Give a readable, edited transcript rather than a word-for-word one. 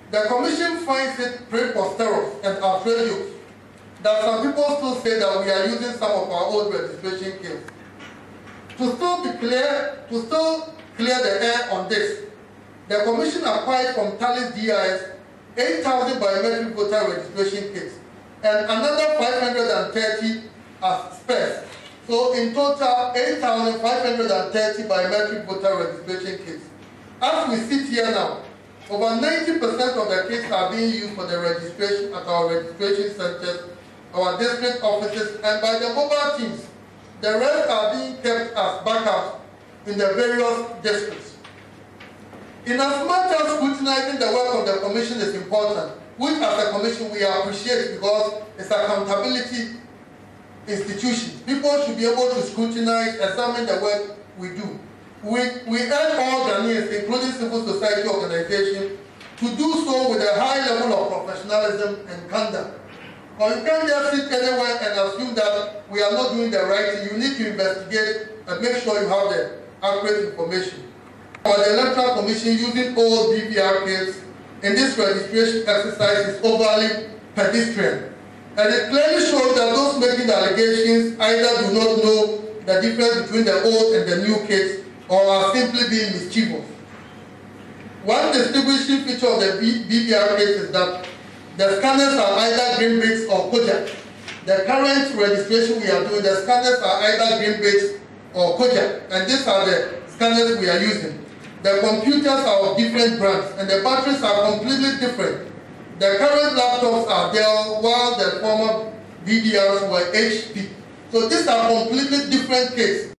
The Commission finds it preposterous and outrageous that some people still say that we are using some of our old registration kits. To still clear the air on this, the Commission acquired from Thales DIS 8,000 biometric voter registration kits and another 530 as spares. So in total, 8,530 biometric voter registration kits. As we sit here now, over 90% of the kits are being used for the registration at our registration centers, our district offices, and by the mobile teams. The rest are being kept as backups in the various districts. In as much as scrutinizing the work of the Commission is important, which as a Commission we appreciate because it's an accountability institution, people should be able to scrutinize, examine the work we do. We urge all Ghanaians, including civil society organizations, to do so with a high level of professionalism and conduct. Or you can't just sit anywhere and assume that we are not doing the right thing. You need to investigate and make sure you have the accurate information. For the Electoral Commission using old BVR kits in this registration exercise is overly pedestrian. And it clearly shows that those making the allegations either do not know the difference between the old and the new kits or are simply being mischievous. One distinguishing feature of the BVR kits is that the scanners are either green bits or Kojak. The current registration we are doing, the scanners are either green bits or Kojak, and these are the scanners we are using. The computers are of different brands, and the batteries are completely different. The current laptops are Dell, while the former BDRs were HP. So these are completely different kits.